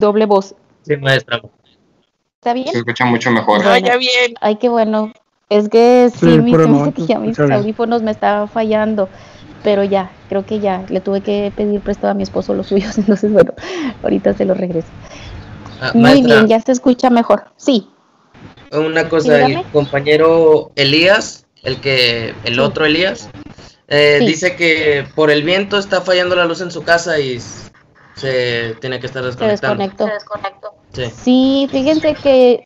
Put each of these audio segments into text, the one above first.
doble voz. Sí, maestra. ¿Está bien? Se escucha mucho mejor. Bueno, ya bien. Ay, qué bueno. Es que sí, Sí, mis, por el se me hace momento que ya mis escucha bien. audífonos me estaban fallando, pero ya, creo que ya, le tuve que pedir prestado a mi esposo los suyos, entonces bueno, ahorita se los regreso. Muy Maestra, bien, ya se escucha mejor. Sí, una Sí, cosa, dígame. el compañero Elías, el Sí. otro Elías, Sí. dice que por el viento está fallando la luz en su casa y se tiene que estar Se desconectando. desconectó. Sí. Sí, fíjense que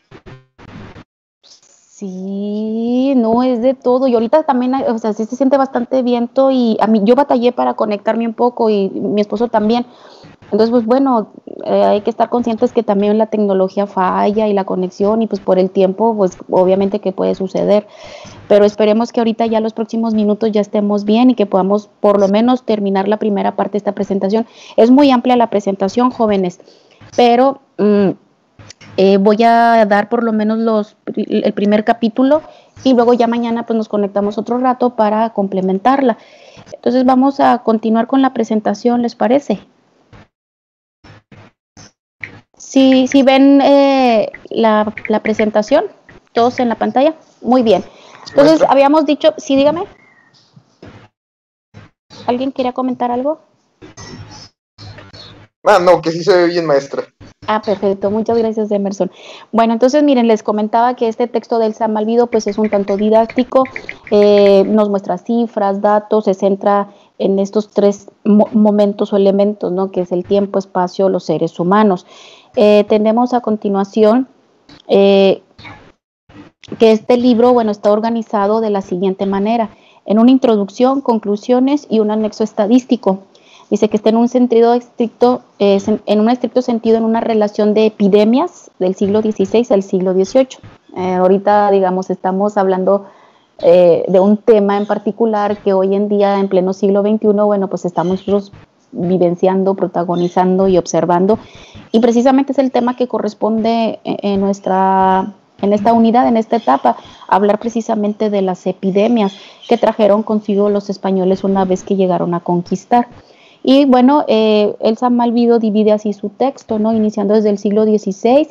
sí, no es de todo. Y ahorita también, o sea, sí se siente bastante viento y a mí yo batallé para conectarme un poco y mi esposo también. Entonces, pues bueno, hay que estar conscientes que también la tecnología falla y la conexión y pues por el tiempo, pues obviamente que puede suceder. Pero esperemos que ahorita ya los próximos minutos ya estemos bien y que podamos por lo menos terminar la primera parte de esta presentación. Es muy amplia la presentación, jóvenes, pero voy a dar por lo menos el primer capítulo y luego ya mañana pues nos conectamos otro rato para complementarla. Entonces vamos a continuar con la presentación, ¿les parece? Sí, ven la presentación, todos en la pantalla. Muy bien. Entonces, Maestra. habíamos dicho, sí, dígame. ¿Alguien quería comentar algo? No, que sí se ve bien, maestra. Perfecto, muchas gracias, Emerson. Bueno, entonces miren, les comentaba que este texto del San Malvido pues es un tanto didáctico, nos muestra cifras, datos, se centra en estos tres momentos o elementos, ¿no? Que es el tiempo, espacio, los seres humanos. Tenemos a continuación que este libro, bueno, está organizado de la siguiente manera, en una introducción, conclusiones y un anexo estadístico. Dice que está en un sentido estricto, en un estricto sentido, en una relación de epidemias del siglo XVI al siglo XVIII. Ahorita, digamos, estamos hablando de un tema en particular que hoy en día, en pleno siglo XXI, bueno, pues estamos nosotros vivenciando, protagonizando y observando. Y precisamente es el tema que corresponde en esta unidad, en esta etapa, hablar precisamente de las epidemias que trajeron consigo los españoles una vez que llegaron a conquistar. Y bueno, el San Malvido divide así su texto, ¿no? Iniciando desde el siglo XVI,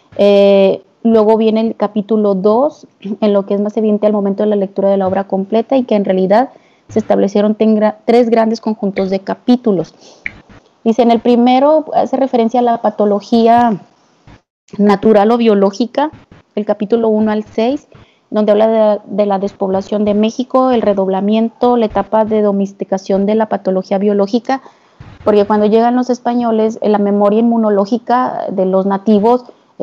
luego viene el capítulo 2, en lo que es más evidente al momento de la lectura de la obra completa y que en realidad se establecieron tres grandes conjuntos de capítulos. Dice, en el primero hace referencia a la patología natural o biológica, el capítulo 1 al 6, donde habla de la despoblación de México, el redoblamiento, la etapa de domesticación de la patología biológica, porque cuando llegan los españoles, la memoria inmunológica de los nativos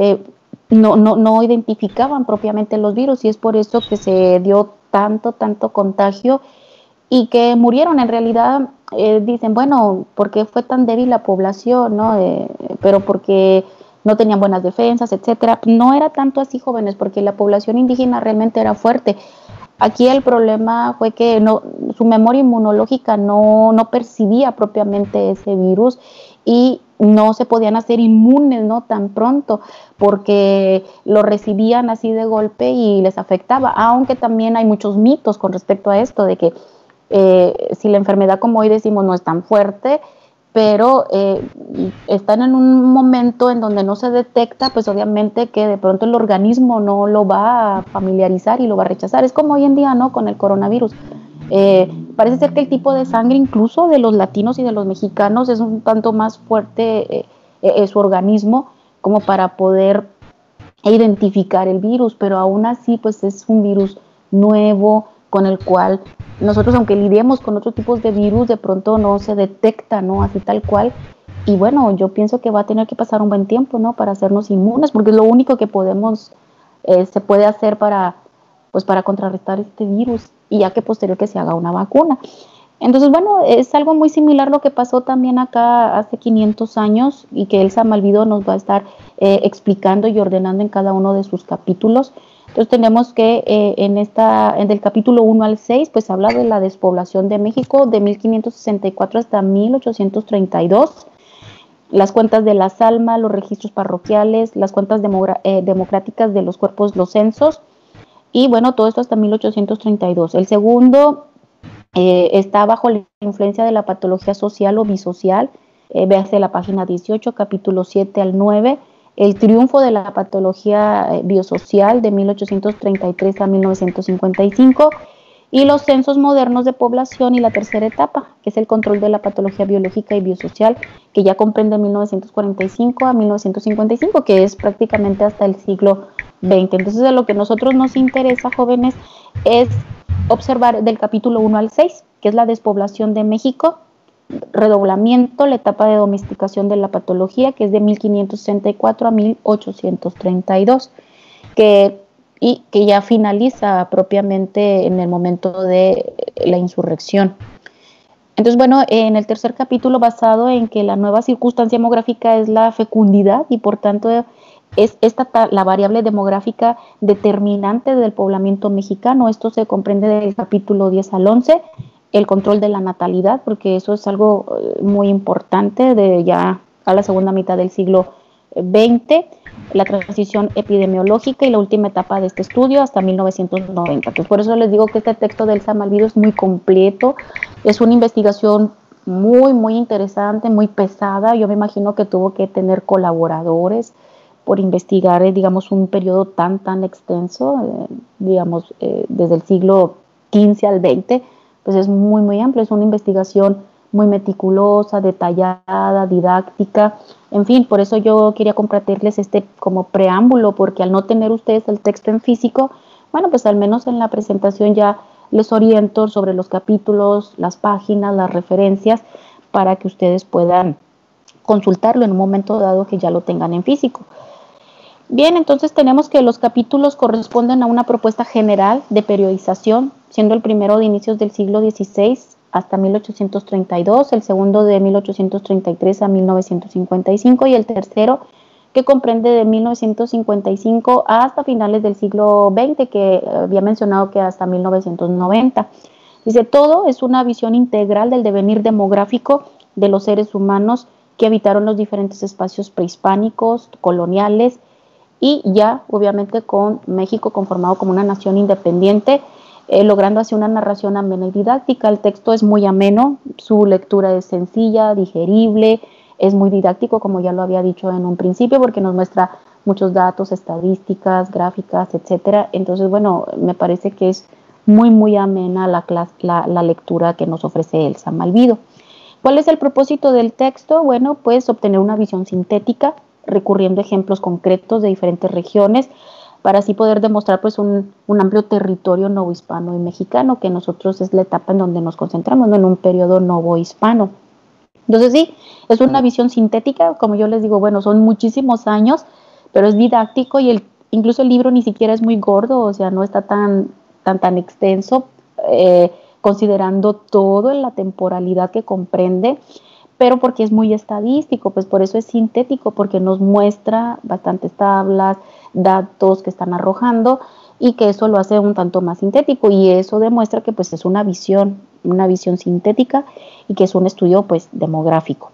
no identificaban propiamente los virus y es por eso que se dio tanto contagio y que murieron. En realidad dicen, bueno, ¿por qué fue tan débil la población? ¿No? Pero porque no tenían buenas defensas, etcétera. No era tanto así, jóvenes, porque la población indígena realmente era fuerte. Aquí el problema fue que su memoria inmunológica no percibía propiamente ese virus y no se podían hacer inmunes, ¿no? Tan pronto, porque lo recibían así de golpe y les afectaba, aunque también hay muchos mitos con respecto a esto, de que si la enfermedad, como hoy decimos, no es tan fuerte, pero están en un momento en donde no se detecta, pues obviamente que de pronto el organismo no lo va a familiarizar y lo va a rechazar. Es como hoy en día, ¿no? Con el coronavirus. Parece ser que el tipo de sangre incluso de los latinos y de los mexicanos es un tanto más fuerte su organismo como para poder identificar el virus, pero aún así pues es un virus nuevo con el cual nosotros, aunque lidiemos con otros tipos de virus, de pronto no se detecta, ¿no? Así tal cual. Y bueno, yo pienso que va a tener que pasar un buen tiempo, ¿no? Para hacernos inmunes, porque es lo único que se puede hacer para contrarrestar este virus, y ya que posterior que se haga una vacuna. Entonces, bueno, es algo muy similar lo que pasó también acá hace 500 años y que el San Malvido nos va a estar explicando y ordenando en cada uno de sus capítulos. Entonces tenemos que en el capítulo 1 al 6, pues habla de la despoblación de México de 1564 hasta 1832, las cuentas de las almas, los registros parroquiales, las cuentas democráticas de los cuerpos, los censos, y bueno, todo esto hasta 1832. El segundo está bajo la influencia de la patología social o bisocial, véase la página 18, capítulo 7 al 9, el triunfo de la patología biosocial de 1833 a 1955, y los censos modernos de población y la tercera etapa, que es el control de la patología biológica y biosocial, que ya comprende 1945 a 1955, que es prácticamente hasta el siglo XX. Entonces, a lo que a nosotros nos interesa, jóvenes, es observar del capítulo 1 al 6, que es la despoblación de México, redoblamiento, la etapa de domesticación de la patología, que es de 1564 a 1832, que ya finaliza propiamente en el momento de la insurrección. Entonces, bueno, en el tercer capítulo, basado en que la nueva circunstancia demográfica es la fecundidad y por tanto es la variable demográfica determinante del poblamiento mexicano. Esto se comprende del capítulo 10 al 11, el control de la natalidad, porque eso es algo muy importante de ya a la segunda mitad del siglo XX, la transición epidemiológica y la última etapa de este estudio hasta 1990. Entonces, por eso les digo que este texto del Samalvido es muy completo, es una investigación muy, muy interesante, muy pesada. Yo me imagino que tuvo que tener colaboradores por investigar, digamos, un periodo tan extenso, desde el siglo XV al XX, pues es muy, muy amplio, es una investigación muy meticulosa, detallada, didáctica, en fin, por eso yo quería compartirles como preámbulo, porque al no tener ustedes el texto en físico, bueno, pues al menos en la presentación ya les oriento sobre los capítulos, las páginas, las referencias, para que ustedes puedan consultarlo en un momento dado que ya lo tengan en físico. Bien, entonces tenemos que los capítulos corresponden a una propuesta general de periodización, siendo el primero de inicios del siglo XVI hasta 1832, el segundo de 1833 a 1955 y el tercero que comprende de 1955 hasta finales del siglo XX, que había mencionado que hasta 1990. Dice, todo es una visión integral del devenir demográfico de los seres humanos que habitaron los diferentes espacios prehispánicos, coloniales, y ya obviamente con México conformado como una nación independiente, logrando así una narración amena y didáctica. El texto es muy ameno, su lectura es sencilla, digerible, es muy didáctico, como ya lo había dicho en un principio, porque nos muestra muchos datos, estadísticas, gráficas, etcétera. Entonces, bueno, me parece que es muy, muy amena la lectura que nos ofrece el Samalvido. ¿Cuál es el propósito del texto? Bueno, pues obtener una visión sintética, recurriendo a ejemplos concretos de diferentes regiones, para así poder demostrar pues un amplio territorio novohispano y mexicano, que nosotros es la etapa en donde nos concentramos, ¿no? En un periodo novohispano. Entonces sí, es una visión sintética, como yo les digo, bueno, son muchísimos años, pero es didáctico y incluso el libro ni siquiera es muy gordo, o sea, no está tan extenso, considerando todo en la temporalidad que comprende, pero porque es muy estadístico, pues por eso es sintético, porque nos muestra bastantes tablas, datos que están arrojando y que eso lo hace un tanto más sintético, y eso demuestra que pues es una visión sintética y que es un estudio pues demográfico.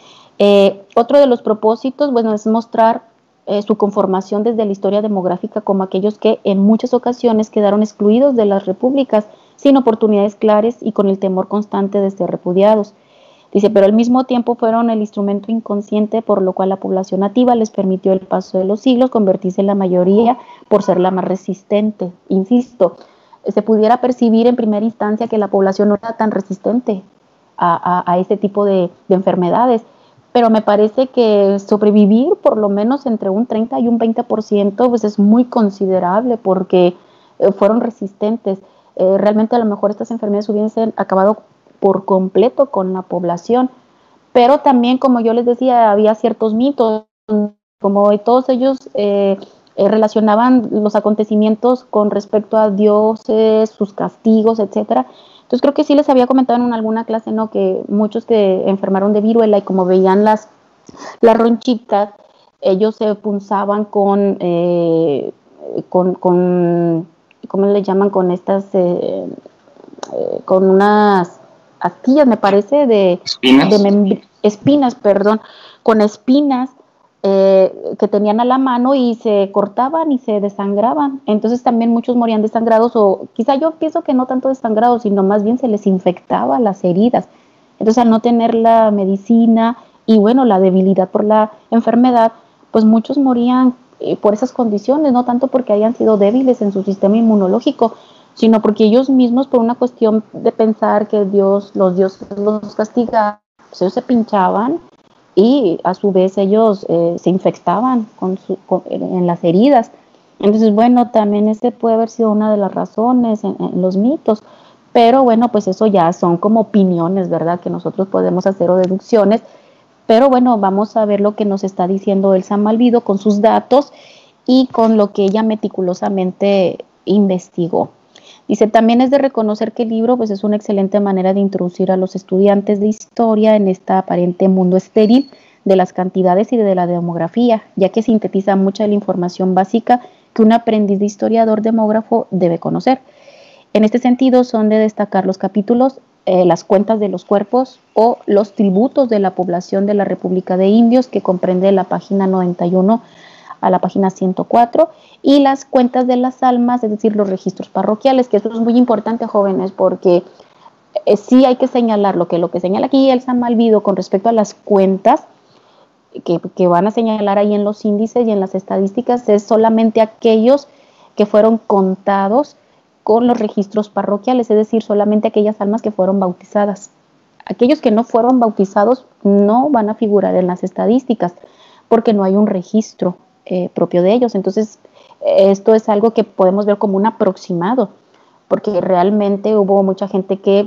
Otro de los propósitos, bueno, es mostrar su conformación desde la historia demográfica como aquellos que en muchas ocasiones quedaron excluidos de las repúblicas sin oportunidades claras y con el temor constante de ser repudiados. Dice, pero al mismo tiempo fueron el instrumento inconsciente por lo cual la población nativa les permitió el paso de los siglos convertirse en la mayoría por ser la más resistente. Insisto, se pudiera percibir en primera instancia que la población no era tan resistente a este tipo de enfermedades, pero me parece que sobrevivir por lo menos entre un 30 y un 20% pues es muy considerable, porque fueron resistentes. Realmente a lo mejor estas enfermedades hubiesen acabado por completo con la población, pero también, como yo les decía, había ciertos mitos, como todos ellos relacionaban los acontecimientos con respecto a dioses, sus castigos, etcétera. Entonces creo que sí les había comentado en alguna clase, ¿no?, que muchos que enfermaron de viruela y como veían las ronchitas, ellos se punzaban con ¿cómo le llaman? Con estas, con unas astillas, me parece, espinas, perdón, con espinas que tenían a la mano y se cortaban y se desangraban. Entonces también muchos morían desangrados, o quizá yo pienso que no tanto desangrados, sino más bien se les infectaba las heridas. Entonces al no tener la medicina y bueno, la debilidad por la enfermedad, pues muchos morían por esas condiciones, no tanto porque hayan sido débiles en su sistema inmunológico, sino porque ellos mismos, por una cuestión de pensar que los dioses los castigaban, pues ellos se pinchaban y a su vez ellos se infectaban en las heridas. Entonces, bueno, también ese puede haber sido una de las razones en los mitos, pero bueno, pues eso ya son como opiniones, ¿verdad? Que nosotros podemos hacer o deducciones, pero bueno, vamos a ver lo que nos está diciendo Elsa Malvido con sus datos y con lo que ella meticulosamente investigó. Dice, también es de reconocer que el libro pues, es una excelente manera de introducir a los estudiantes de historia en este aparente mundo estéril de las cantidades y de la demografía, ya que sintetiza mucha de la información básica que un aprendiz de historiador demógrafo debe conocer. En este sentido, son de destacar los capítulos las cuentas de los cuerpos o los tributos de la población de la República de Indios, que comprende la página 91 a la página 104, y las cuentas de las almas, es decir, los registros parroquiales, que eso es muy importante, jóvenes, porque sí hay que señalar lo que señala aquí Elsa Malvido con respecto a las cuentas que van a señalar ahí en los índices y en las estadísticas, es solamente aquellos que fueron contados con los registros parroquiales, es decir, solamente aquellas almas que fueron bautizadas. Aquellos que no fueron bautizados no van a figurar en las estadísticas porque no hay un registro propio de ellos. Entonces, esto es algo que podemos ver como un aproximado, porque realmente hubo mucha gente que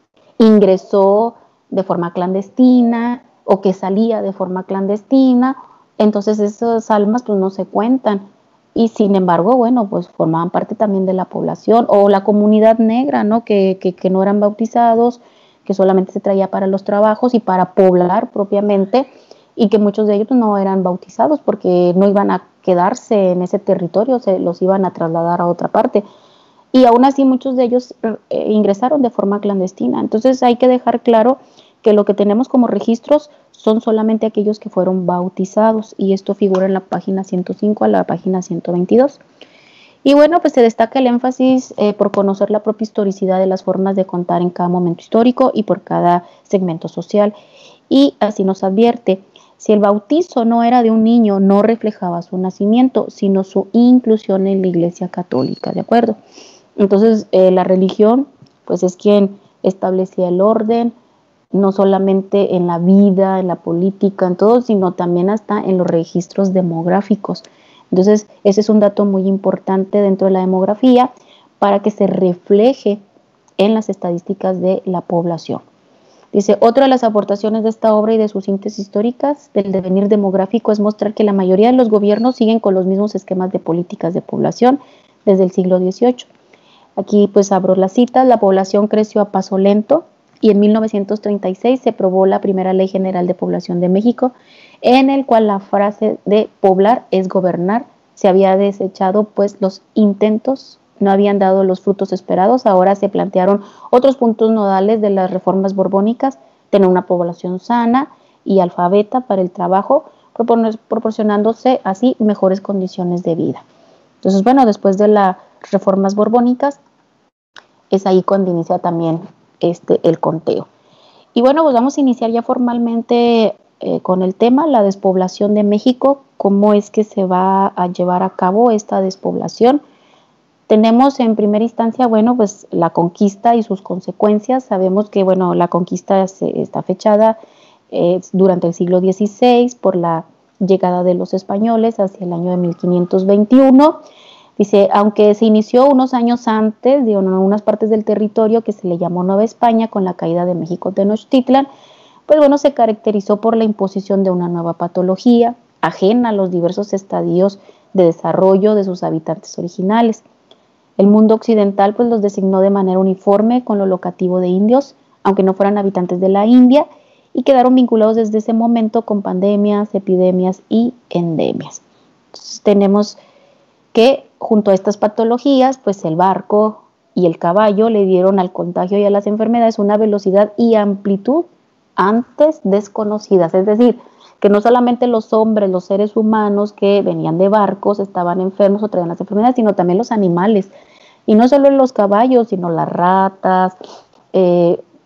ingresó de forma clandestina o que salía de forma clandestina, entonces esas almas pues no se cuentan. Y sin embargo, bueno, pues formaban parte también de la población o la comunidad negra, ¿no? Que no eran bautizados, que solamente se traía para los trabajos y para poblar propiamente, y que muchos de ellos no eran bautizados porque no iban a quedarse en ese territorio, se los iban a trasladar a otra parte. Y aún así muchos de ellos ingresaron de forma clandestina. Entonces hay que dejar claro que lo que tenemos como registros son solamente aquellos que fueron bautizados, y esto figura en la página 105 a la página 122. Y bueno, pues se destaca el énfasis por conocer la propia historicidad de las formas de contar en cada momento histórico y por cada segmento social. Y así nos advierte, si el bautizo no era de un niño, no reflejaba su nacimiento, sino su inclusión en la Iglesia Católica, ¿de acuerdo? Entonces, la religión, pues es quien establecía el orden, no solamente en la vida, en la política, en todo, sino también hasta en los registros demográficos. Entonces, ese es un dato muy importante dentro de la demografía para que se refleje en las estadísticas de la población. Dice, otra de las aportaciones de esta obra y de sus síntesis históricas del devenir demográfico es mostrar que la mayoría de los gobiernos siguen con los mismos esquemas de políticas de población desde el siglo XVIII. Aquí pues abro las citas, la población creció a paso lento y en 1936 se aprobó la primera Ley General de Población de México, en el cual la frase de poblar es gobernar se había desechado, pues los intentos no habían dado los frutos esperados. Ahora se plantearon otros puntos nodales de las reformas borbónicas: tener una población sana y alfabeta para el trabajo, proporcionándose así mejores condiciones de vida. Entonces, bueno, después de las reformas borbónicas, es ahí cuando inicia también el conteo. Y bueno, pues vamos a iniciar ya formalmente con el tema, la despoblación de México, cómo es que se va a llevar a cabo esta despoblación. Tenemos en primera instancia, bueno, pues la conquista y sus consecuencias. Sabemos que, bueno, la conquista está fechada durante el siglo XVI por la llegada de los españoles hacia el año de 1521. Dice, aunque se inició unos años antes, en unas partes del territorio que se le llamó Nueva España con la caída de México Tenochtitlan, pues bueno, se caracterizó por la imposición de una nueva patología, ajena a los diversos estadios de desarrollo de sus habitantes originales. El mundo occidental pues los designó de manera uniforme con lo locativo de indios, aunque no fueran habitantes de la India, y quedaron vinculados desde ese momento con pandemias, epidemias y endemias. Entonces tenemos que junto a estas patologías, pues el barco y el caballo le dieron al contagio y a las enfermedades una velocidad y amplitud antes desconocidas. Es decir, que no solamente los hombres, los seres humanos que venían de barcos estaban enfermos o traían las enfermedades, sino también los animales. Y no solo los caballos, sino las ratas,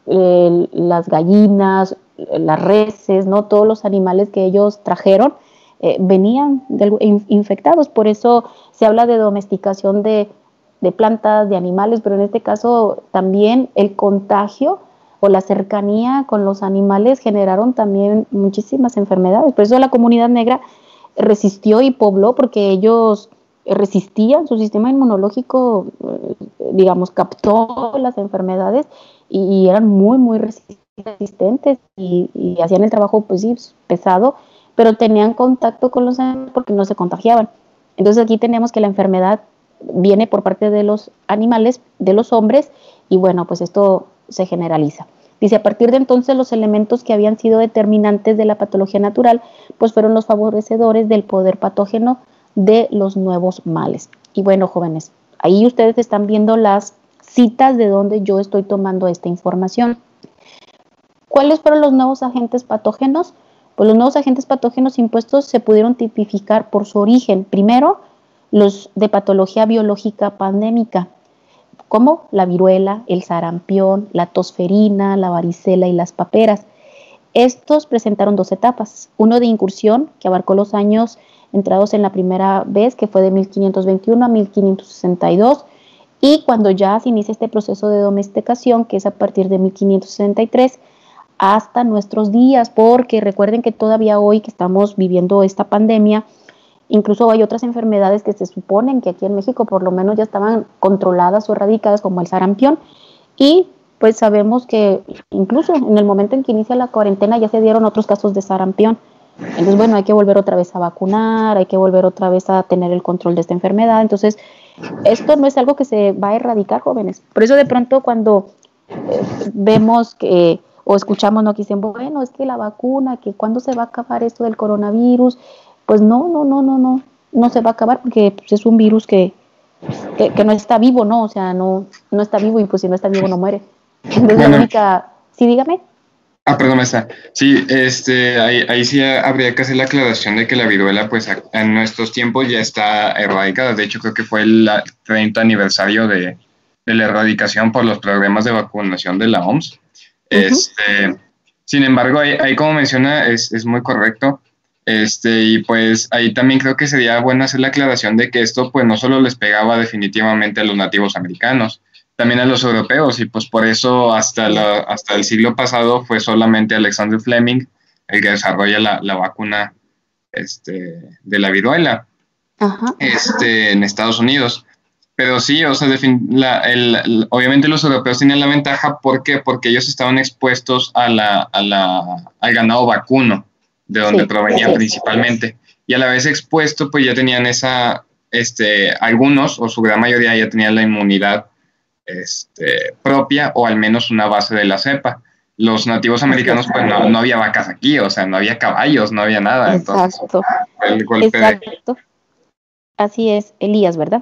las gallinas, las reses, ¿no? Todos los animales que ellos trajeron venían infectados. Por eso se habla de domesticación de plantas, de animales, pero en este caso también el contagio o la cercanía con los animales generaron también muchísimas enfermedades. Por eso la comunidad negra resistió y pobló, porque ellos resistían, su sistema inmunológico, digamos, captó las enfermedades y eran muy, muy resistentes y hacían el trabajo, pues sí, pesado, pero tenían contacto con los animales porque no se contagiaban. Entonces aquí tenemos que la enfermedad viene por parte de los animales, de los hombres, y bueno, pues esto se generaliza. Dice, a partir de entonces los elementos que habían sido determinantes de la patología natural, pues fueron los favorecedores del poder patógeno de los nuevos males. Y bueno, jóvenes, ahí ustedes están viendo las citas de donde yo estoy tomando esta información. ¿Cuáles fueron los nuevos agentes patógenos? Pues los nuevos agentes patógenos impuestos se pudieron tipificar por su origen. Primero, los de patología biológica pandémica, como la viruela, el sarampión, la tosferina, la varicela y las paperas. Estos presentaron dos etapas, uno de incursión, que abarcó los años entrados en la primera vez, que fue de 1521 a 1562, y cuando ya se inicia este proceso de domesticación, que es a partir de 1563, hasta nuestros días, porque recuerden que todavía hoy que estamos viviendo esta pandemia, incluso hay otras enfermedades que se suponen que aquí en México por lo menos ya estaban controladas o erradicadas, como el sarampión, y pues sabemos que incluso en el momento en que inicia la cuarentena ya se dieron otros casos de sarampión. Entonces, bueno, hay que volver otra vez a vacunar, hay que volver otra vez a tener el control de esta enfermedad. Entonces, esto no es algo que se va a erradicar, jóvenes. Por eso de pronto cuando vemos que o escuchamos, ¿no?, que dicen, bueno, es que la vacuna, que cuándo se va a acabar esto del coronavirus, pues no se va a acabar, porque pues, es un virus que no está vivo, ¿no? O sea, no está vivo, y pues si no está vivo no muere. Entonces la única, sí, dígame. Perdón, maestra. Sí, ahí sí habría que hacer la aclaración de que la viruela, pues en nuestros tiempos ya está erradicada. De hecho, creo que fue el 30 aniversario de la erradicación por los programas de vacunación de la OMS. Sin embargo, ahí como menciona, es muy correcto. Y pues ahí también creo que sería bueno hacer la aclaración de que esto pues no solo les pegaba definitivamente a los nativos americanos, también a los europeos, y pues por eso hasta el siglo pasado fue solamente Alexander Fleming el que desarrolla la vacuna de la viruela. Ajá. En Estados Unidos. Pero sí, o sea, obviamente los europeos tenían la ventaja. ¿Por qué? Porque ellos estaban expuestos al ganado vacuno, de donde provenían principalmente. Y a la vez expuesto, pues ya tenían algunos, o su gran mayoría, ya tenían la inmunidad propia, o al menos una base de la cepa. Los nativos americanos, pues no había vacas aquí, o sea, no había caballos, no había nada. Exacto. Entonces, el golpe Exacto. Así es, Elías, ¿verdad?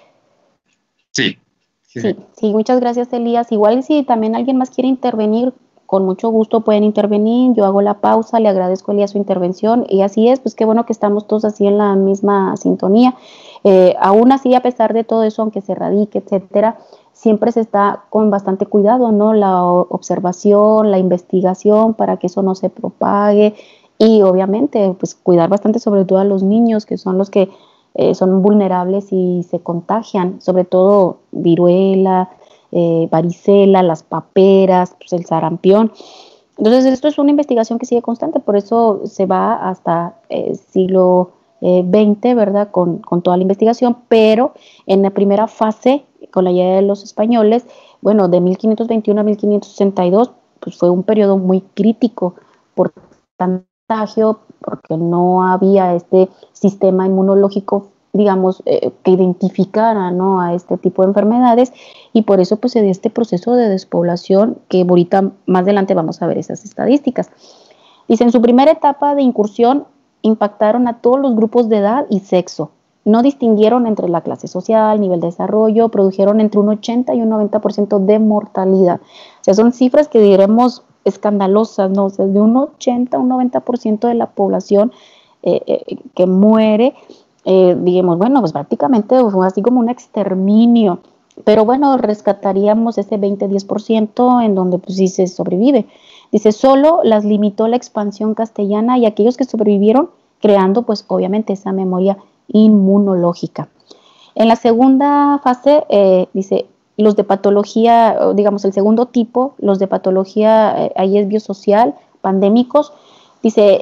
Sí, muchas gracias, Elías. Igual si también alguien más quiere intervenir, con mucho gusto pueden intervenir. Yo hago la pausa, le agradezco a Elías su intervención, y así es, pues qué bueno que estamos todos así en la misma sintonía. Aún así, a pesar de todo eso, aunque se erradique, etcétera, siempre se está con bastante cuidado, ¿no? La observación, la investigación para que eso no se propague, y obviamente pues cuidar bastante sobre todo a los niños, que son los que son vulnerables y se contagian, sobre todo viruela, varicela, las paperas, pues el sarampión. Entonces esto es una investigación que sigue constante, por eso se va hasta siglo XX, ¿verdad? Con toda la investigación, pero en la primera fase, con la llegada de los españoles, bueno, de 1521 a 1562, pues fue un periodo muy crítico por contagio, porque no había este sistema inmunológico, digamos, que identificara, ¿no?, a este tipo de enfermedades, y por eso pues se dio este proceso de despoblación, que ahorita más adelante vamos a ver esas estadísticas. Dice, en su primera etapa de incursión impactaron a todos los grupos de edad y sexo, no distinguieron entre la clase social, nivel de desarrollo, produjeron entre un 80 y un 90% de mortalidad. O sea, son cifras que diremos escandalosas, ¿no? O sea, de un 80 a un 90% de la población que muere, digamos, bueno, pues prácticamente fue así como un exterminio. Pero bueno, rescataríamos ese 20-10% en donde pues sí se sobrevive. Dice, solo las limitó la expansión castellana y aquellos que sobrevivieron creando pues obviamente esa memoria inmunológica. En la segunda fase, dice, los de patología, digamos el segundo tipo, los de patología, ahí es biosocial, pandémicos, dice,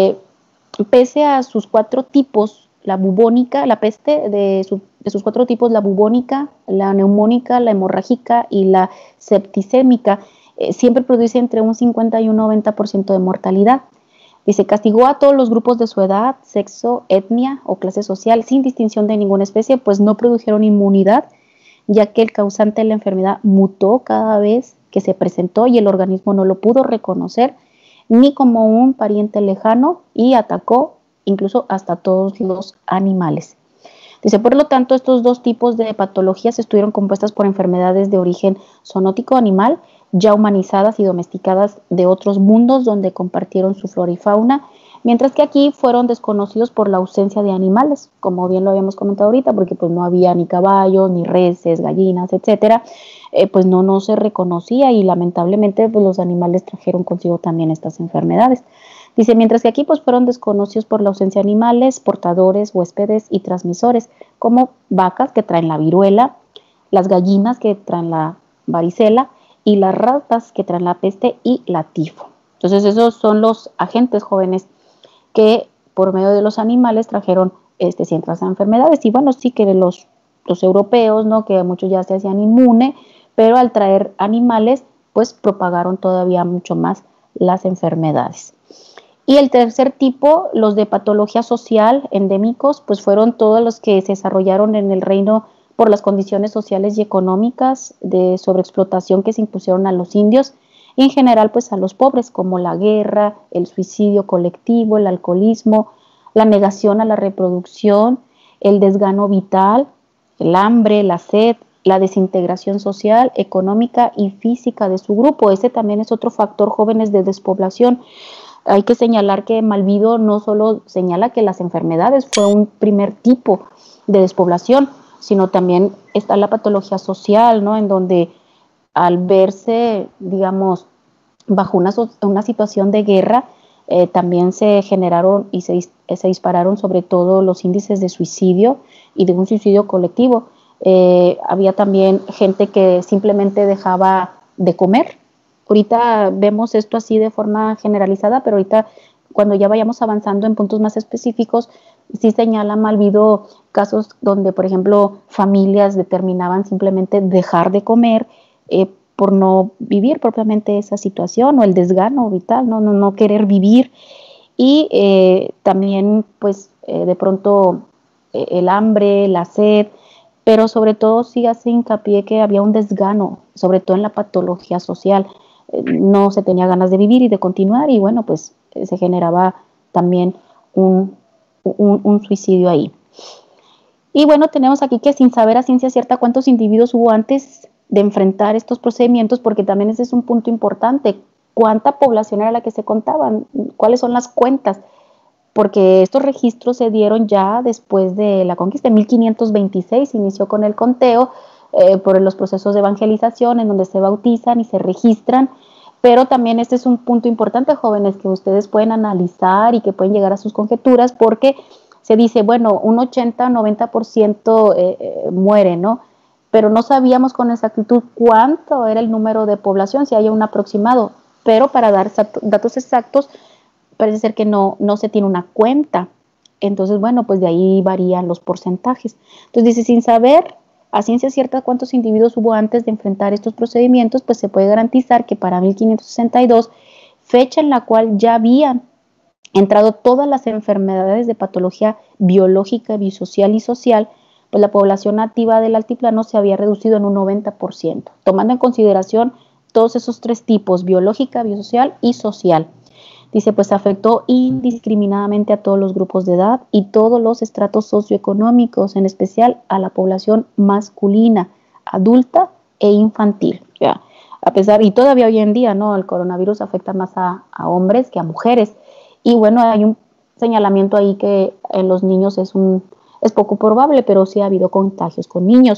pese a sus 4 tipos, la bubónica, la peste de sus 4 tipos, la bubónica, la neumónica, la hemorrágica y la septicémica, siempre produce entre un 50 y un 90% de mortalidad. Dice, castigó a todos los grupos de su edad, sexo, etnia o clase social, sin distinción de ninguna especie, pues no produjeron inmunidad, ya que el causante de la enfermedad mutó cada vez que se presentó y el organismo no lo pudo reconocer ni como un pariente lejano y atacó incluso hasta todos los animales. Dice, por lo tanto, estos 2 tipos de patologías estuvieron compuestas por enfermedades de origen zoonótico animal, ya humanizadas y domesticadas de otros mundos donde compartieron su flora y fauna, mientras que aquí fueron desconocidos por la ausencia de animales, como bien lo habíamos comentado ahorita, porque pues no había ni caballos, ni reses, gallinas, etcétera, pues no se reconocía y lamentablemente pues los animales trajeron consigo también estas enfermedades. Dice, mientras que aquí pues fueron desconocidos por la ausencia de animales, portadores, huéspedes y transmisores, como vacas que traen la viruela, las gallinas que traen la varicela y las ratas que traen la peste y la tifo. Entonces esos son los agentes jóvenes que por medio de los animales trajeron ciertas enfermedades. Y bueno, sí que los europeos, ¿no? Que muchos ya se hacían inmune, pero al traer animales, pues propagaron todavía mucho más las enfermedades. Y el tercer tipo, los de patología social endémicos, pues fueron todos los que se desarrollaron en el reino por las condiciones sociales y económicas de sobreexplotación que se impusieron a los indios y en general pues a los pobres, como la guerra, el suicidio colectivo, el alcoholismo, la negación a la reproducción, el desgano vital, el hambre, la sed, la desintegración social, económica y física de su grupo. Ese también es otro factor, jóvenes, de despoblación. Hay que señalar que Malvido no solo señala que las enfermedades fue un primer tipo de despoblación, sino también está la patología social, ¿no? En donde al verse, digamos, bajo una situación de guerra, también se generaron y se dispararon sobre todo los índices de suicidio y de un suicidio colectivo. Había también gente que simplemente dejaba de comer. Ahorita vemos esto así de forma generalizada, pero ahorita cuando ya vayamos avanzando en puntos más específicos, sí señala Malvido casos donde, por ejemplo, familias determinaban simplemente dejar de comer por no vivir propiamente esa situación, o el desgano vital, no querer vivir. Y también, pues, de pronto el hambre, la sed, pero sobre todo sí hace hincapié que había un desgano, sobre todo en la patología social. No se tenía ganas de vivir y de continuar, y bueno, pues se generaba también un suicidio ahí. Y bueno, tenemos aquí que sin saber a ciencia cierta cuántos individuos hubo antes de enfrentar estos procedimientos, porque también ese es un punto importante, cuánta población era la que se contaban, cuáles son las cuentas, porque estos registros se dieron ya después de la conquista. En 1526 se inició con el conteo por los procesos de evangelización, en donde se bautizan y se registran, pero también este es un punto importante, jóvenes, que ustedes pueden analizar y que pueden llegar a sus conjeturas, porque se dice, bueno, un 80-90% muere, ¿no? Pero no sabíamos con exactitud cuánto era el número de población, si hay un aproximado, pero para dar datos exactos parece ser que no se tiene una cuenta. Entonces, bueno, pues de ahí varían los porcentajes. Entonces dice, sin saber a ciencia cierta cuántos individuos hubo antes de enfrentar estos procedimientos, pues se puede garantizar que para 1562, fecha en la cual ya habían entrado todas las enfermedades de patología biológica, biosocial y social, pues la población nativa del altiplano se había reducido en un 90%, tomando en consideración todos esos 3 tipos, biológica, biosocial y social. Dice, pues afectó indiscriminadamente a todos los grupos de edad y todos los estratos socioeconómicos, en especial a la población masculina, adulta e infantil. Ya, a pesar, y todavía hoy en día, ¿no? El coronavirus afecta más a hombres que a mujeres. Y bueno, hay un señalamiento ahí que en los niños es poco probable, pero sí ha habido contagios con niños.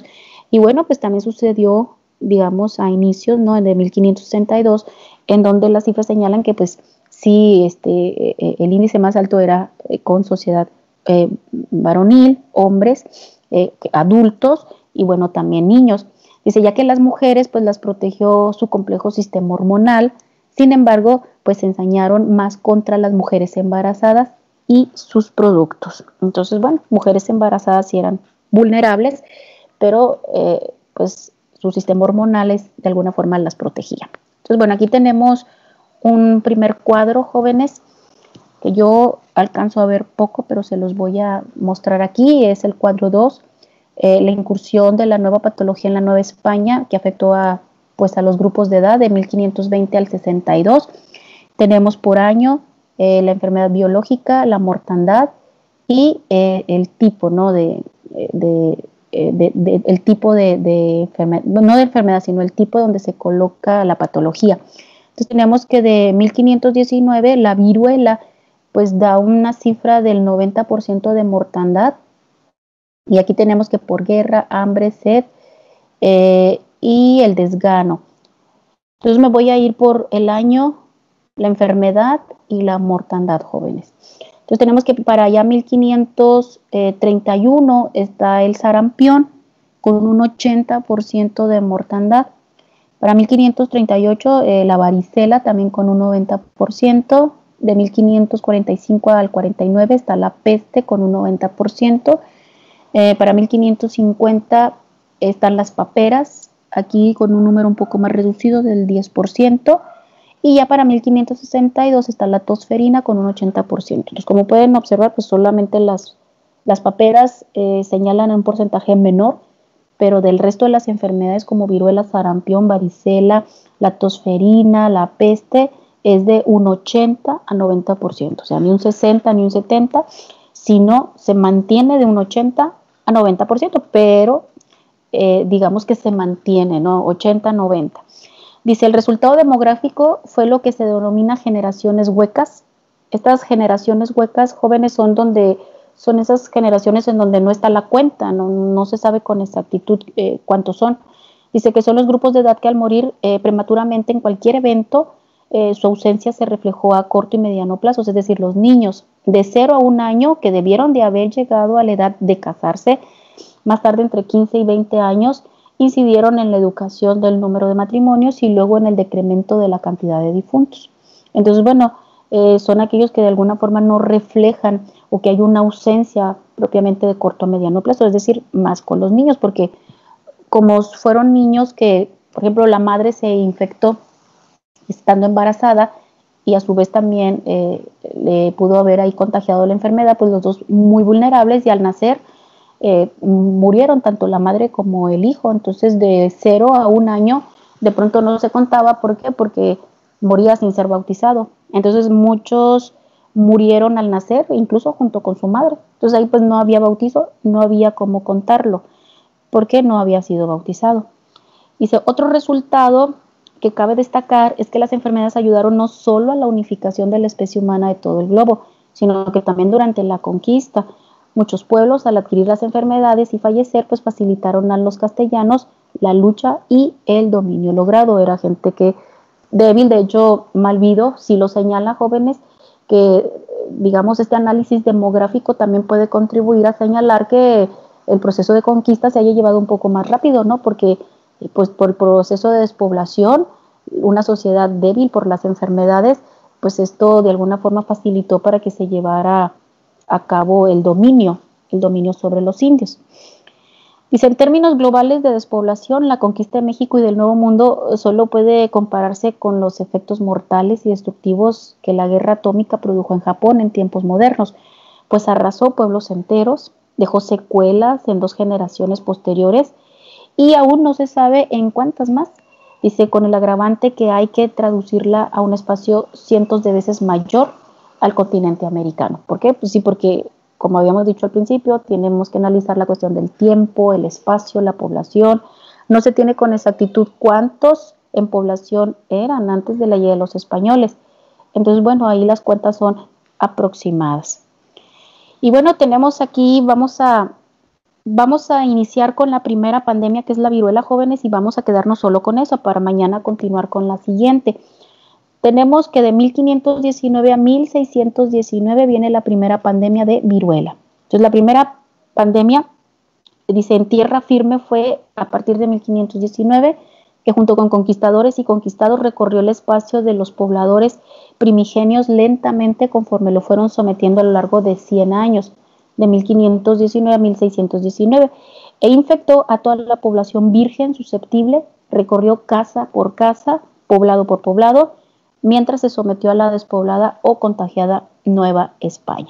Y bueno, pues también sucedió, digamos, a inicios, ¿no?, de 1562, en donde las cifras señalan que pues sí, el índice más alto era con sociedad varonil, hombres, adultos y bueno, también niños. Dice, ya que las mujeres pues las protegió su complejo sistema hormonal, sin embargo, pues se ensañaron más contra las mujeres embarazadas y sus productos. Entonces, bueno, mujeres embarazadas sí eran vulnerables, pero pues su sistema hormonal de alguna forma las protegía. Entonces, bueno, aquí tenemos un primer cuadro, jóvenes, que yo alcanzo a ver poco, pero se los voy a mostrar aquí. Es el cuadro 2, la incursión de la nueva patología en la Nueva España, que afectó a los grupos de edad de 1520 al 62. Tenemos por año la enfermedad biológica, la mortandad y el tipo, ¿no?, el tipo de enfermedad, no de enfermedad, sino el tipo donde se coloca la patología. Entonces tenemos que de 1519 la viruela pues da una cifra del 90% de mortandad, y aquí tenemos que por guerra, hambre, sed y el desgano. Entonces me voy a ir por el año, la enfermedad y la mortandad, jóvenes. Entonces tenemos que para allá 1531 está el sarampión con un 80% de mortandad. Para 1538 la varicela también con un 90%. De 1545 al 49 está la peste con un 90%. Para 1550 están las paperas, aquí con un número un poco más reducido del 10%. Y ya para 1562 está la tosferina con un 80%. Entonces, como pueden observar, pues solamente las paperas señalan un porcentaje menor, pero del resto de las enfermedades como viruela, sarampión, varicela, la tosferina, la peste, es de un 80 a 90%, o sea, ni un 60 ni un 70, sino se mantiene de un 80 a 90%, pero digamos que se mantiene, ¿no? 80 a 90. Dice, el resultado demográfico fue lo que se denomina generaciones huecas. Estas generaciones huecas, jóvenes, son esas generaciones en donde no está la cuenta, no se sabe con exactitud cuántos son. Dice que son los grupos de edad que al morir prematuramente en cualquier evento, su ausencia se reflejó a corto y mediano plazo, es decir, los niños de 0 a 1 año que debieron de haber llegado a la edad de casarse, más tarde entre 15 y 20 años, incidieron en la educación del número de matrimonios y luego en el decremento de la cantidad de difuntos. Entonces, bueno, son aquellos que de alguna forma no reflejan o que hay una ausencia propiamente de corto a mediano plazo, es decir, más con los niños, porque como fueron niños que, por ejemplo, la madre se infectó estando embarazada y a su vez también le pudo haber ahí contagiado la enfermedad, pues los dos muy vulnerables, y al nacer murieron tanto la madre como el hijo. Entonces de 0 a 1 año de pronto no se contaba. ¿Por qué? Porque moría sin ser bautizado. Entonces muchos murieron al nacer, incluso junto con su madre. Entonces ahí pues no había bautizo, no había cómo contarlo, porque no había sido bautizado. Dice, otro resultado que cabe destacar es que las enfermedades ayudaron no solo a la unificación de la especie humana de todo el globo, sino que también durante la conquista. Muchos pueblos, al adquirir las enfermedades y fallecer, pues facilitaron a los castellanos la lucha y el dominio logrado. Era gente que débil, de hecho, Malvido sí lo señala, jóvenes, que digamos este análisis demográfico también puede contribuir a señalar que el proceso de conquista se haya llevado un poco más rápido, ¿no? Porque pues por el proceso de despoblación, una sociedad débil por las enfermedades, pues esto de alguna forma facilitó para que se llevara a cabo el dominio sobre los indios. Dice, en términos globales de despoblación, la conquista de México y del Nuevo Mundo solo puede compararse con los efectos mortales y destructivos que la guerra atómica produjo en Japón en tiempos modernos, pues arrasó pueblos enteros, dejó secuelas en 2 generaciones posteriores y aún no se sabe en cuántas más. Dice, con el agravante que hay que traducirla a un espacio cientos de veces mayor al continente americano. ¿Por qué? Pues sí, porque como habíamos dicho al principio, tenemos que analizar la cuestión del tiempo, el espacio, la población. No se tiene con exactitud cuántos en población eran antes de la llegada de los españoles. Entonces, bueno, ahí las cuentas son aproximadas. Y bueno, tenemos aquí, vamos a vamos a iniciar con la primera pandemia, que es la viruela, jóvenes, y vamos a quedarnos solo con eso para mañana continuar con la siguiente. Tenemos que de 1519 a 1619 viene la primera pandemia de viruela. Entonces, la primera pandemia, dice, en tierra firme fue a partir de 1519, que junto con conquistadores y conquistados recorrió el espacio de los pobladores primigenios lentamente conforme lo fueron sometiendo a lo largo de 100 años, de 1519 a 1619, e infectó a toda la población virgen susceptible, recorrió casa por casa, poblado por poblado, mientras se sometió a la despoblada o contagiada Nueva España.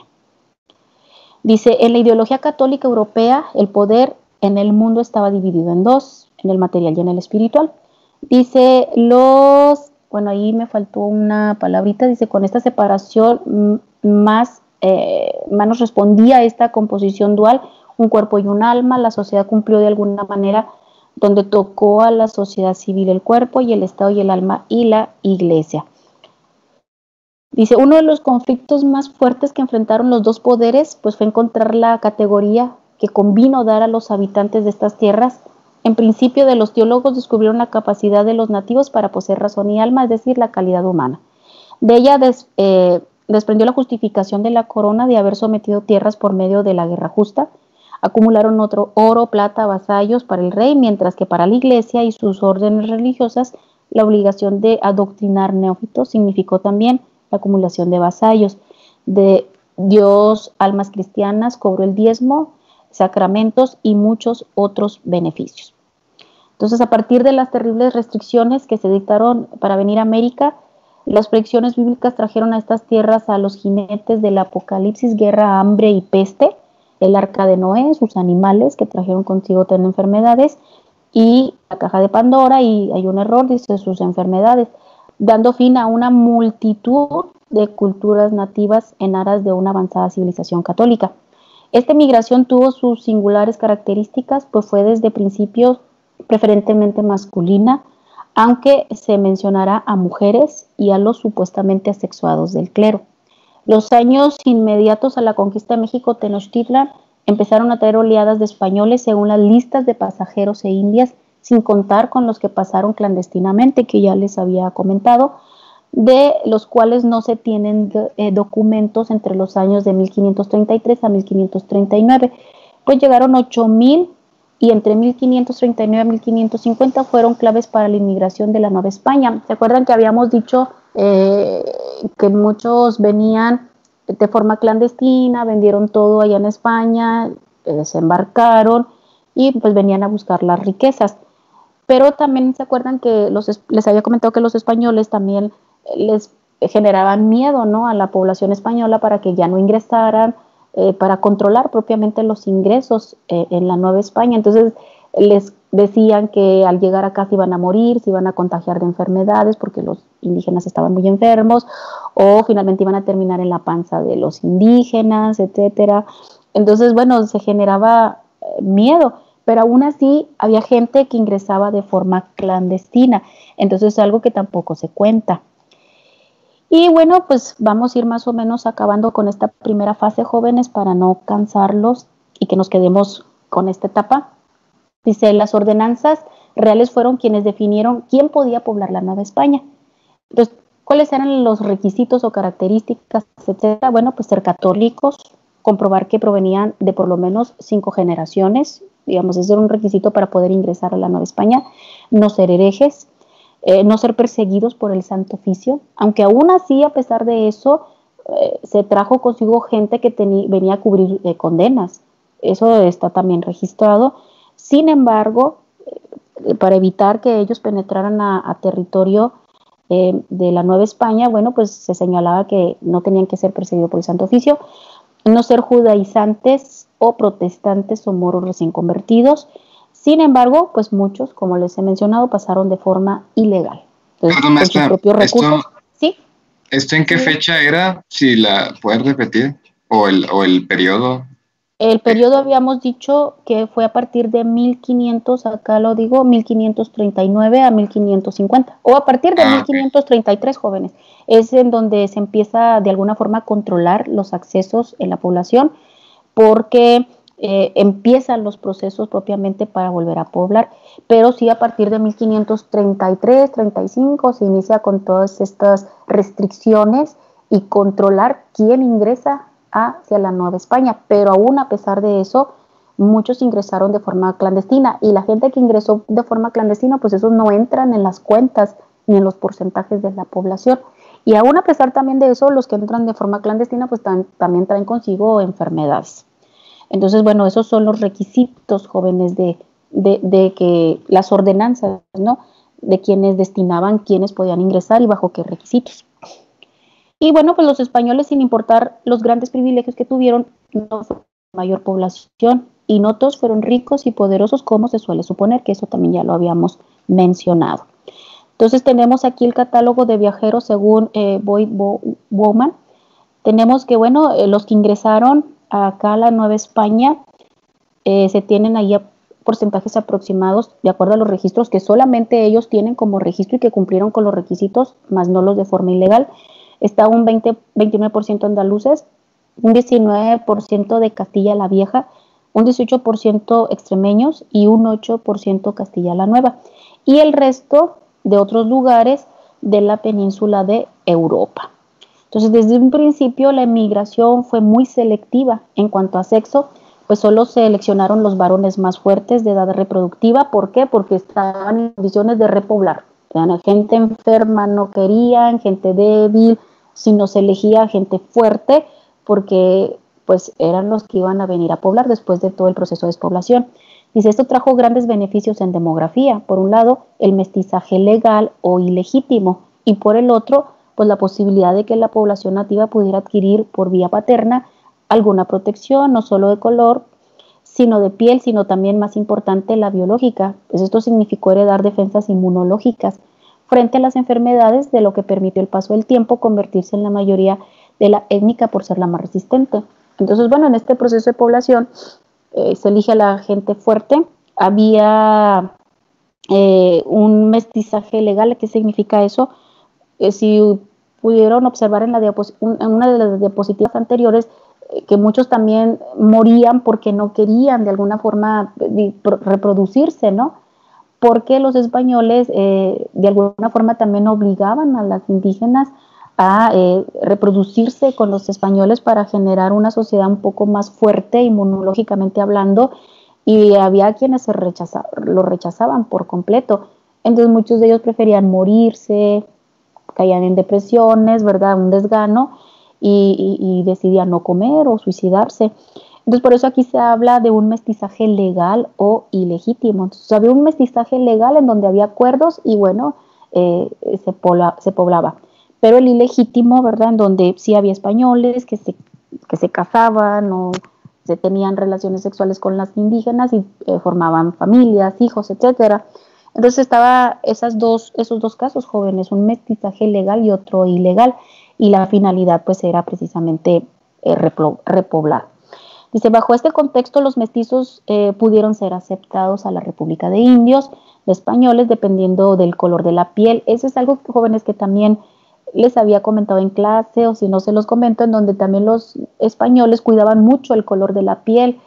Dice, en la ideología católica europea, el poder en el mundo estaba dividido en dos, en el material y en el espiritual. Dice, bueno, ahí me faltó una palabrita, dice, con esta separación más nos respondía a esta composición dual, un cuerpo y un alma. La sociedad cumplió de alguna manera donde tocó a la sociedad civil el cuerpo y el Estado y el alma y la Iglesia. Dice, uno de los conflictos más fuertes que enfrentaron los dos poderes pues fue encontrar la categoría que convino dar a los habitantes de estas tierras. En principio, de los teólogos descubrieron la capacidad de los nativos para poseer razón y alma, es decir, la calidad humana. De ella desprendió la justificación de la corona de haber sometido tierras por medio de la guerra justa. Acumularon oro, plata, vasallos para el rey, mientras que para la Iglesia y sus órdenes religiosas la obligación de adoctrinar neófitos significó también la acumulación de vasallos. De Dios, almas cristianas, cobró el diezmo, sacramentos y muchos otros beneficios. Entonces, a partir de las terribles restricciones que se dictaron para venir a América, las predicciones bíblicas trajeron a estas tierras a los jinetes del apocalipsis, guerra, hambre y peste, el arca de Noé, sus animales que trajeron consigo también enfermedades, y la caja de Pandora, y hay un error, dice sus enfermedades, dando fin a una multitud de culturas nativas en aras de una avanzada civilización católica. Esta migración tuvo sus singulares características, pues fue desde principios preferentemente masculina, aunque se mencionará a mujeres y a los supuestamente asexuados del clero. Los años inmediatos a la conquista de México, Tenochtitlan, empezaron a traer oleadas de españoles según las listas de pasajeros e indias, sin contar con los que pasaron clandestinamente, que ya les había comentado, de los cuales no se tienen documentos entre los años de 1533 a 1539, pues llegaron 8,000 y entre 1539 a 1550 fueron claves para la inmigración de la Nueva España. ¿Se acuerdan que habíamos dicho que muchos venían de forma clandestina, vendieron todo allá en España, se embarcaron y pues venían a buscar las riquezas? Pero también se acuerdan que les había comentado que los españoles también les generaban miedo, ¿no?, a la población española para que ya no ingresaran, para controlar propiamente los ingresos en la Nueva España. Entonces les decían que al llegar acá se iban a morir, se iban a contagiar de enfermedades porque los indígenas estaban muy enfermos, o finalmente iban a terminar en la panza de los indígenas, etcétera. Entonces, bueno, se generaba miedo, pero aún así había gente que ingresaba de forma clandestina. Entonces es algo que tampoco se cuenta. Y bueno, pues vamos a ir más o menos acabando con esta primera fase, jóvenes, para no cansarlos y que nos quedemos con esta etapa. Dice, las ordenanzas reales fueron quienes definieron quién podía poblar la Nueva España. Entonces, ¿cuáles eran los requisitos o características, etcétera? Bueno, pues ser católicos, comprobar que provenían de por lo menos 5 generaciones, digamos, ese era un requisito para poder ingresar a la Nueva España, no ser herejes, no ser perseguidos por el Santo Oficio, aunque aún así, a pesar de eso, se trajo consigo gente que venía a cubrir condenas. Eso está también registrado. Sin embargo, para evitar que ellos penetraran a territorio de la Nueva España, bueno, pues se señalaba que no tenían que ser perseguidos por el Santo Oficio, no ser judaizantes o protestantes o moros recién convertidos. Sin embargo, pues muchos, como les he mencionado, pasaron de forma ilegal. Entonces, perdón, maestra, con sus propios recursos. ¿Sí? ¿Esto en qué fecha era? Si la puedes repetir, o el periodo. El periodo habíamos dicho que fue a partir de 1500, acá lo digo, 1539 a 1550, o a partir de 1533, jóvenes. Es en donde se empieza de alguna forma a controlar los accesos en la población, porque empiezan los procesos propiamente para volver a poblar, pero sí a partir de 1533-35 se inicia con todas estas restricciones y controlar quién ingresa hacia la Nueva España, pero aún a pesar de eso, muchos ingresaron de forma clandestina, y la gente que ingresó de forma clandestina, pues esos no entran en las cuentas ni en los porcentajes de la población. Y aún a pesar también de eso, los que entran de forma clandestina, pues también traen consigo enfermedades. Entonces, bueno, esos son los requisitos, jóvenes, de que las ordenanzas, ¿no? De quienes destinaban, quienes podían ingresar y bajo qué requisitos. Y bueno, pues los españoles, sin importar los grandes privilegios que tuvieron, no fue mayor población, y no todos fueron ricos y poderosos como se suele suponer, que eso también ya lo habíamos mencionado. Entonces tenemos aquí el catálogo de viajeros según Boyd Bowman. Tenemos que, bueno, los que ingresaron acá a la Nueva España, se tienen ahí porcentajes aproximados de acuerdo a los registros que solamente ellos tienen como registro y que cumplieron con los requisitos, más no los de forma ilegal. Está un 29% andaluces, un 19% de Castilla la Vieja, un 18% extremeños y un 8% Castilla la Nueva. Y el resto de otros lugares de la península de Europa. Entonces, desde un principio la emigración fue muy selectiva en cuanto a sexo, pues solo seleccionaron los varones más fuertes de edad reproductiva. ¿Por qué? Porque estaban en condiciones de repoblar. Gente enferma no querían, gente débil, sino se elegía gente fuerte, porque pues eran los que iban a venir a poblar después de todo el proceso de despoblación. Dice, esto trajo grandes beneficios en demografía. Por un lado, el mestizaje legal o ilegítimo, y por el otro, pues la posibilidad de que la población nativa pudiera adquirir por vía paterna alguna protección, no solo de color, sino de piel, sino también, más importante, la biológica. Pues esto significó heredar defensas inmunológicas frente a las enfermedades, de lo que permitió el paso del tiempo convertirse en la mayoría de la étnica por ser la más resistente. Entonces, bueno, en este proceso de población se elige a la gente fuerte. Había un mestizaje legal. ¿Qué significa eso? Si pudieron observar en una de las diapositivas anteriores, que muchos también morían porque no querían de alguna forma reproducirse, ¿no? Porque los españoles de alguna forma también obligaban a las indígenas a reproducirse con los españoles para generar una sociedad un poco más fuerte inmunológicamente hablando, y había quienes lo rechazaban por completo. Entonces muchos de ellos preferían morirse, caían en depresiones, ¿verdad? Un desgano, y decidían no comer o suicidarse. Entonces, por eso aquí se habla de un mestizaje legal o ilegítimo. Entonces, había un mestizaje legal en donde había acuerdos y, bueno, se poblaba. Pero el ilegítimo, ¿verdad? En donde sí había españoles que se casaban o se tenían relaciones sexuales con las indígenas y formaban familias, hijos, etcétera. Entonces estaba esos dos casos, jóvenes, un mestizaje legal y otro ilegal, y la finalidad pues era precisamente repoblar. Dice, bajo este contexto los mestizos pudieron ser aceptados a la República de Indios, de españoles, dependiendo del color de la piel. Eso es algo, jóvenes, que también les había comentado en clase, o si no se los comento, en donde también los españoles cuidaban mucho el color de la piel.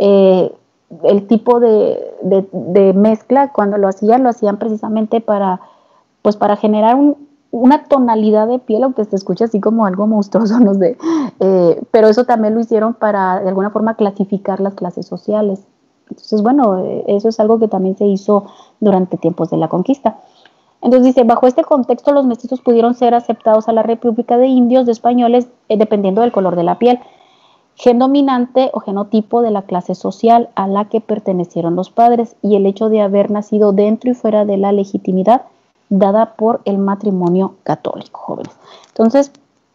El tipo de mezcla, cuando lo hacían precisamente para generar una tonalidad de piel, aunque se escuche así como algo monstruoso, no sé, pero eso también lo hicieron para de alguna forma clasificar las clases sociales. Entonces, bueno, eso es algo que también se hizo durante tiempos de la conquista. Entonces dice, bajo este contexto los mestizos pudieron ser aceptados a la República de Indios, de españoles, dependiendo del color de la piel, gen dominante o genotipo de la clase social a la que pertenecieron los padres, y el hecho de haber nacido dentro y fuera de la legitimidad dada por el matrimonio católico, jóvenes. Entonces,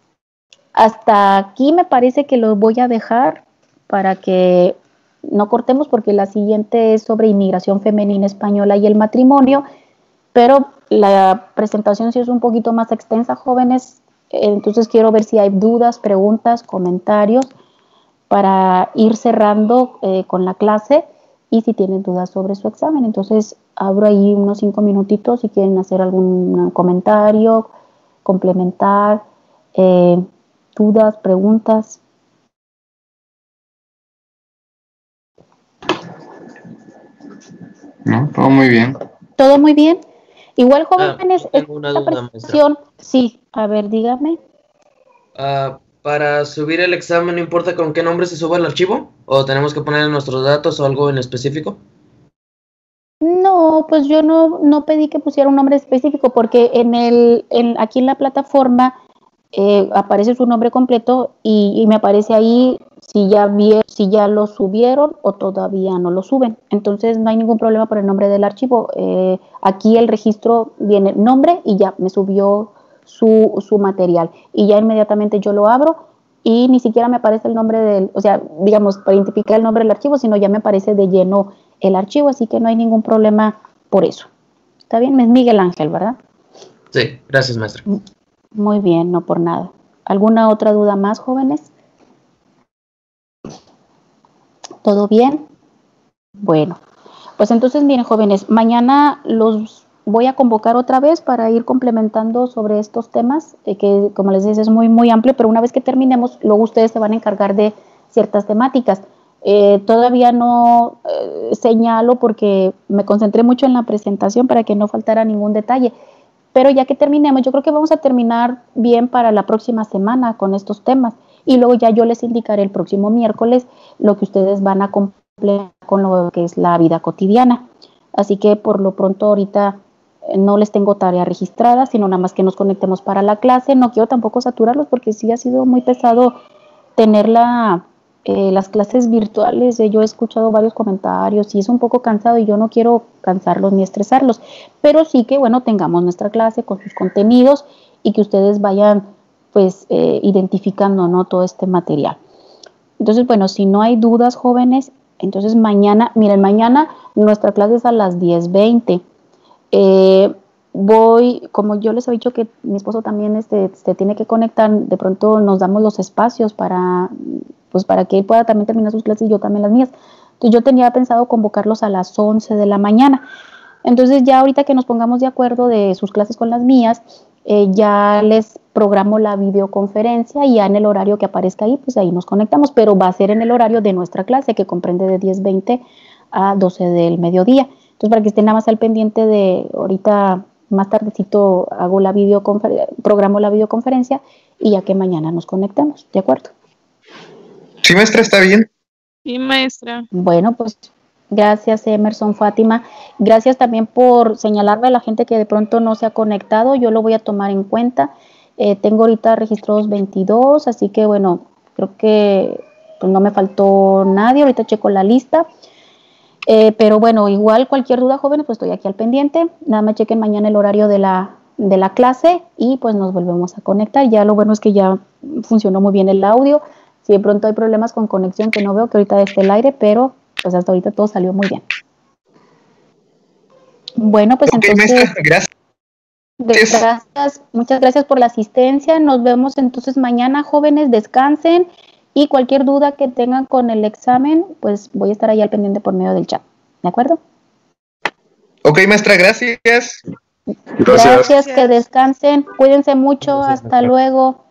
hasta aquí me parece que lo voy a dejar para que no cortemos, porque la siguiente es sobre inmigración femenina española y el matrimonio, pero la presentación sí es un poquito más extensa, jóvenes. Entonces quiero ver si hay dudas, preguntas, comentarios para ir cerrando con la clase, y si tienen dudas sobre su examen. Entonces abro ahí unos 5 minutitos si quieren hacer algún comentario, complementar, dudas, preguntas. No, todo muy bien. ¿Todo muy bien? Igual, jóvenes, tengo una esta duda, maestra. presentación, sí, a ver, dígame. Para subir el examen, ¿no importa con qué nombre se suba el archivo? ¿O tenemos que poner nuestros datos o algo en específico? No, pues yo no pedí que pusiera un nombre específico porque aquí en la plataforma aparece su nombre completo y me aparece ahí si ya lo subieron o todavía no lo suben. Entonces no hay ningún problema por el nombre del archivo. Aquí el registro viene nombre y ya me subió su material. Y ya inmediatamente yo lo abro y ni siquiera me aparece el nombre o sea, digamos, para identificar el nombre del archivo, sino ya me aparece de lleno el archivo, así que no hay ningún problema por eso. ¿Está bien? Es Miguel Ángel, ¿verdad? Sí, gracias, maestra. Muy bien, no por nada. ¿Alguna otra duda más, jóvenes? ¿Todo bien? Bueno, pues entonces miren, jóvenes, mañana los voy a convocar otra vez para ir complementando sobre estos temas, que como les decía es muy, muy amplio, pero una vez que terminemos, luego ustedes se van a encargar de ciertas temáticas. Todavía no señalo porque me concentré mucho en la presentación para que no faltara ningún detalle, pero ya que terminemos, yo creo que vamos a terminar bien para la próxima semana con estos temas y luego ya yo les indicaré el próximo miércoles lo que ustedes van a completar con lo que es la vida cotidiana. Así que por lo pronto ahorita no les tengo tarea registrada, sino nada más que nos conectemos para la clase. No quiero tampoco saturarlos porque sí ha sido muy pesado tener las clases virtuales. Yo he escuchado varios comentarios y es un poco cansado y yo no quiero cansarlos ni estresarlos, pero sí que bueno, tengamos nuestra clase con sus contenidos y que ustedes vayan pues identificando, ¿no?, todo este material. Entonces, bueno, si no hay dudas, jóvenes, entonces mañana, miren, mañana nuestra clase es a las 10:20. Como yo les he dicho que mi esposo también se tiene que conectar, de pronto nos damos los espacios para que él pueda también terminar sus clases y yo también las mías. Entonces yo tenía pensado convocarlos a las 11 de la mañana. Entonces ya ahorita que nos pongamos de acuerdo de sus clases con las mías, ya les programo la videoconferencia y ya en el horario que aparezca ahí, pues ahí nos conectamos, pero va a ser en el horario de nuestra clase que comprende de 10:20 a 12 del mediodía. Entonces para que estén nada más al pendiente de ahorita más tardecito programo la videoconferencia y ya que mañana nos conectemos, ¿de acuerdo? Sí, maestra, está bien. Sí, maestra. Bueno, pues gracias, Emerson, Fátima. Gracias también por señalarme a la gente que de pronto no se ha conectado. Yo lo voy a tomar en cuenta. Tengo ahorita registrados 22, así que bueno, creo que pues, no me faltó nadie. Ahorita checo la lista. Pero bueno, igual cualquier duda, jóvenes, pues estoy aquí al pendiente. Nada más chequen mañana el horario de la clase y pues nos volvemos a conectar. Ya lo bueno es que ya funcionó muy bien el audio. Si de pronto hay problemas con conexión que no veo que ahorita esté el aire, pero pues hasta ahorita todo salió muy bien. Bueno, pues Ok, entonces, maestra, gracias. Muchas gracias por la asistencia. Nos vemos entonces mañana, jóvenes, descansen y cualquier duda que tengan con el examen, pues voy a estar ahí al pendiente por medio del chat. ¿De acuerdo? Ok, maestra, gracias. Gracias, que descansen. Cuídense mucho. Gracias, Hasta maestra. luego.